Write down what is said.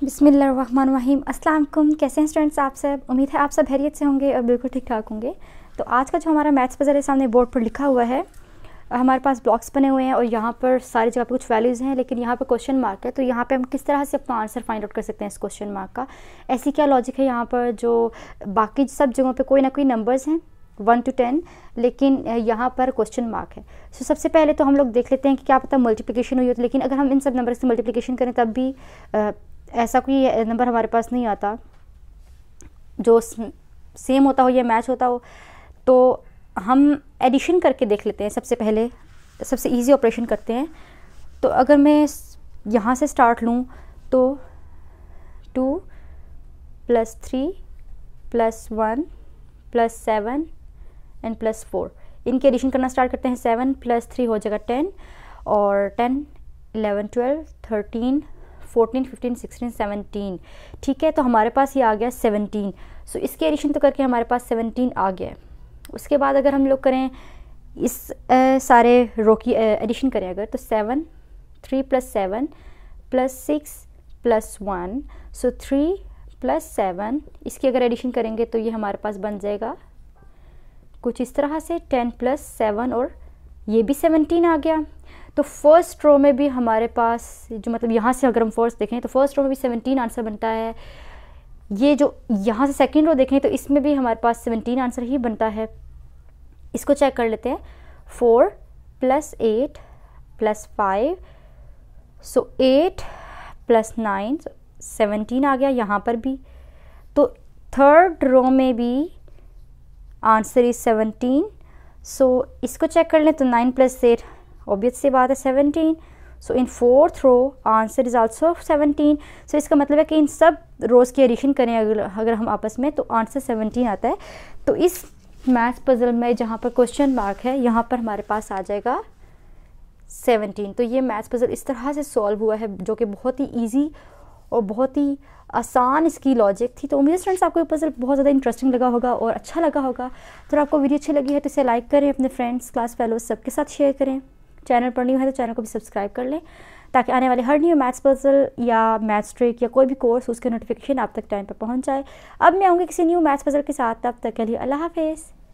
बिस्मिल्लाहिर्रहमानिर्रहीम। अस्सलाम वालेकुम। कैसे हैं स्टूडेंट्स आप सब? उम्मीद है आप सब खैरियत से होंगे और बिल्कुल ठीक ठाक होंगे। तो आज का जो हमारा मैथ्स पजल है सामने बोर्ड पर लिखा हुआ है। हमारे पास ब्लॉक्स बने हुए हैं और यहाँ पर सारी जगह पे कुछ वैल्यूज़ हैं, लेकिन यहाँ पर क्वेश्चन मार्क है। तो यहाँ पे हम किस तरह से अपना आंसर फाइंड आउट कर सकते हैं इस क्वेश्चन मार्क का? ऐसी क्या लॉजिक है यहाँ पर जो बाकी सब जगहों पर कोई ना कोई नंबर्स हैं 1 to 10, लेकिन यहाँ पर क्वेश्चन मार्क है। सो सबसे पहले तो हम लोग देख लेते हैं कि क्या पता मल्टीप्लिकेशन हुई हो, लेकिन अगर हम इन सब नंबर से मल्टीप्लिकेशन करें तब भी ऐसा कोई नंबर हमारे पास नहीं आता जो सेम होता हो या मैच होता हो। तो हम एडिशन करके देख लेते हैं। सबसे पहले सबसे इजी ऑपरेशन करते हैं। तो अगर मैं यहाँ से स्टार्ट लूँ तो 2 + 3 + 1 + 7 एंड +4 इनके एडिशन करना स्टार्ट करते हैं। 7 + 3 हो जाएगा 10 और 10 11 12 13 14 15 16 17। ठीक है, तो हमारे पास ये आ गया 17। सो इसके एडिशन तो करके हमारे पास 17 आ गया। उसके बाद अगर हम लोग करें इस सारे रो की एडिशन करें अगर, तो 7 3 + 7 + 6 + 1, सो 3 + 7 इसकी अगर एडिशन करेंगे तो ये हमारे पास बन जाएगा कुछ इस तरह से 10 + 7 और ये भी 17 आ गया। तो फर्स्ट रो में भी हमारे पास जो मतलब यहाँ से अगर हम फर्स्ट देखें तो फर्स्ट रो में भी 17 आंसर बनता है। ये जो यहाँ से सेकंड रो देखें तो इसमें भी हमारे पास 17 आंसर ही बनता है। इसको चेक कर लेते हैं। 4 + 8 + 5, सो 8 + 9 17 आ गया यहाँ पर भी। तो थर्ड रो में भी आंसर इज 17। सो इसको चेक कर लें तो 9 + 8 ऑब्वियस सी बात है 17। So in fourth row answer is also 17। So इसका मतलब है कि इन सब रोज़ की एडिशन करें अगर हम आपस में तो आंसर 17 आता है। तो इस मैथ्स पजल में जहाँ पर क्वेश्चन मार्क है यहाँ पर हमारे पास आ जाएगा 17। तो ये मैथ्स पजल इस तरह से सॉल्व हुआ है जो कि बहुत ही ईजी और बहुत ही आसान इसकी लॉजिक थी। तो उम्मीद स्टूडेंट्स आपको ये पजल बहुत ज़्यादा इंटरेस्टिंग लगा होगा और अच्छा लगा होगा। तो आपको वीडियो अच्छी लगी है तो इसे लाइक करें, अपने फ्रेंड्स क्लास फेलोज सबके साथ शेयर करें। चैनल पर न्यू है तो चैनल को भी सब्सक्राइब कर लें ताकि आने वाले हर न्यू मैथ्स पजल या मैथ्स ट्रिक या कोई भी कोर्स उसके नोटिफिकेशन आप तक टाइम पर पहुंच जाए। अब मैं आऊँगी किसी न्यू मैथ्स पजल के साथ, तब तक के लिए अल्लाह हाफिज़।